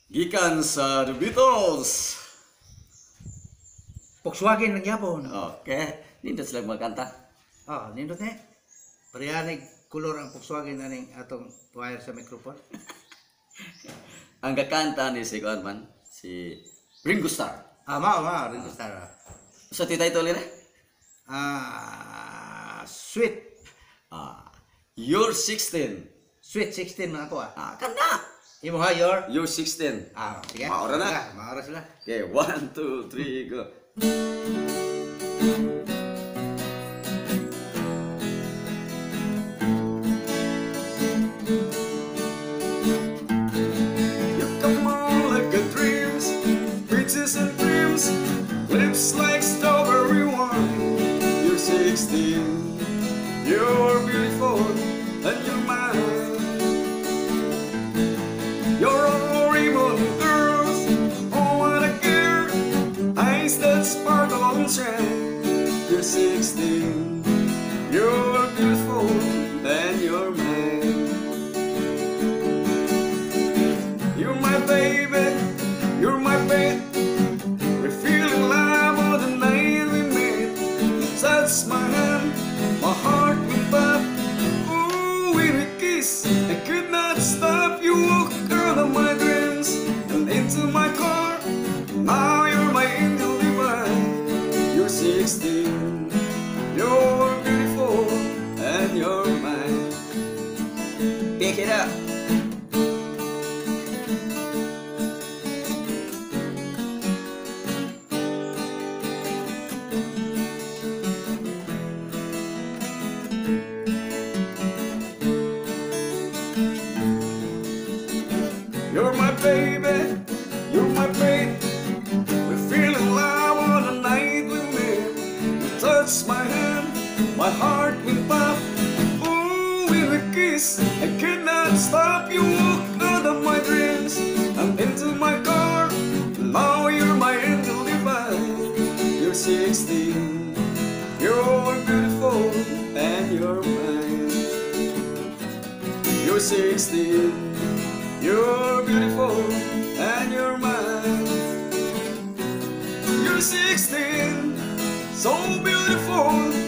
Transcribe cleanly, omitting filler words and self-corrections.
Gikan sa The Beatles. Volkswagen ng Japon. Oke, ini sila magkanta. Nindot ni. Parihanig kulor ang Volkswagen aning atong wire sa microphone. Ang kakanta ni si Kuan si Ringo Starr. Ringo Starr. Sa titay ito ulit Sweet. You're 16. Sweet 16 man ako Kanta. Imo ha, You're 16. Sige. Maura na. Maura sila. Okay, 1, 2, 3, go. You come on like a dreams, peaches and creams, lips like strawberry wine. You're 16, you're beautiful, and you're mine. You're all rainbow girls, oh what a girl, eyes that sparkle and shine. You're 16, you're beautiful, and you're mine. You're my baby, you're my pet. We feel in love on the night we met. Touch my hand, my heart will pop. Ooh, when we kiss, I could not stop. You walk out of my dreams and into my car. Now you're my angel divine. You're 16, you're beautiful, and you're mine. Pick it up. You're my baby, you're my babe. We feel in love on the night we met. You touch my hand, my heart will pop. Ooh, when we kiss, I could not stop. You walk out of my dreams and into my car. Now you're my angel divine. You're 16, you're beautiful, and you're mine. You're 16. You're beautiful and you're mine. You're 16, so beautiful